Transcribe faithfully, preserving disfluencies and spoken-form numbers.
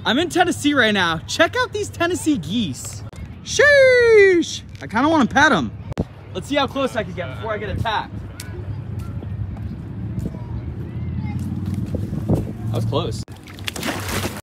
I'm in Tennessee right now. Check out these Tennessee geese. Sheesh! I kind of want to pet them. Let's see how close I can get before I get attacked. That was close.